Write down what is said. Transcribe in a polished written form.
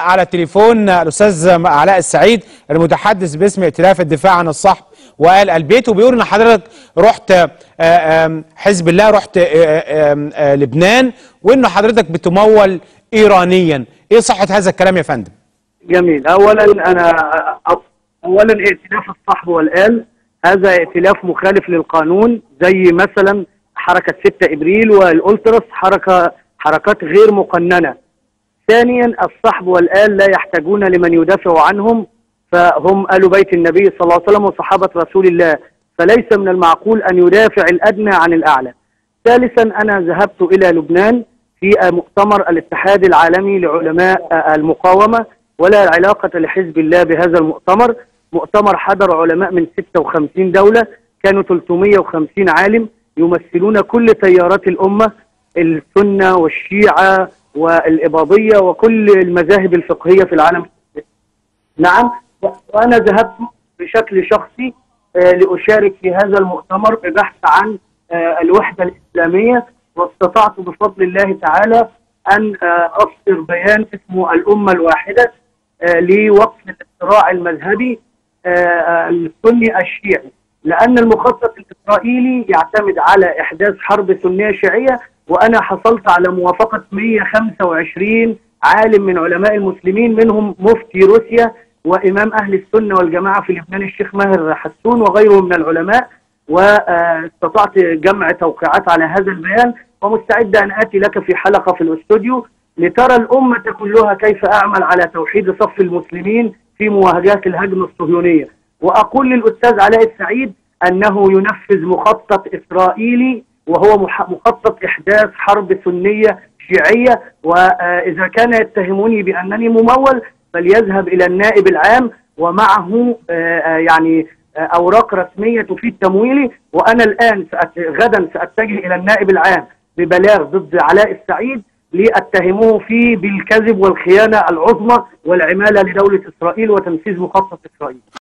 على التليفون الاستاذ علاء السعيد المتحدث باسم ائتلاف الدفاع عن الصحب وآل البيت، وبيقول ان حضرتك رحت حزب الله، رحت لبنان، وان حضرتك بتمول ايرانيا. ايه صحة هذا الكلام يا فندم؟ جميل. اولا ائتلاف الصحب والآل هذا ائتلاف مخالف للقانون، زي مثلا حركة 6 ابريل والألتراس، حركات غير مقننة. ثانيا الصحب والآل لا يحتاجون لمن يدافع عنهم، فهم آل بيت النبي صلى الله عليه وسلم وصحابة رسول الله، فليس من المعقول أن يدافع الأدنى عن الأعلى. ثالثا أنا ذهبت إلى لبنان في مؤتمر الاتحاد العالمي لعلماء المقاومة، ولا علاقة لحزب الله بهذا المؤتمر. مؤتمر حضر علماء من 56 دولة، كانوا 350 عالم يمثلون كل تيارات الأمة، السنة والشيعة والإباضية وكل المذاهب الفقهية في العالم. نعم، وأنا ذهبت بشكل شخصي لأشارك في هذا المؤتمر ببحث عن الوحدة الإسلامية، واستطعت بفضل الله تعالى أن أصدر بيان اسمه الأمة الواحدة لوقف الاصطراع المذهبي السني الشيعي، لأن المخطط الإسرائيلي يعتمد على إحداث حرب سنية شيعية، وأنا حصلت على موافقة 125 عالم من علماء المسلمين، منهم مفتي روسيا وإمام أهل السنة والجماعة في لبنان الشيخ ماهر حسون وغيره من العلماء، واستطعت جمع توقيعات على هذا البيان، ومستعد أن آتي لك في حلقة في الاستوديو لترى الأمة كلها كيف أعمل على توحيد صف المسلمين في مواجهة الهجمة الصهيونية. وأقول للأستاذ علاء السعيد أنه ينفذ مخطط إسرائيلي، وهو مخطط إحداث حرب سنية شيعية. وإذا كان يتهموني بأنني ممول فليذهب إلى النائب العام ومعه يعني أوراق رسمية تفيد تمويلي، وأنا الآن غدا سأتجه إلى النائب العام ببلاغ ضد علاء السعيد لأتهموه فيه بالكذب والخيانة العظمى والعمالة لدولة إسرائيل وتنفيذ مخطط إسرائيل.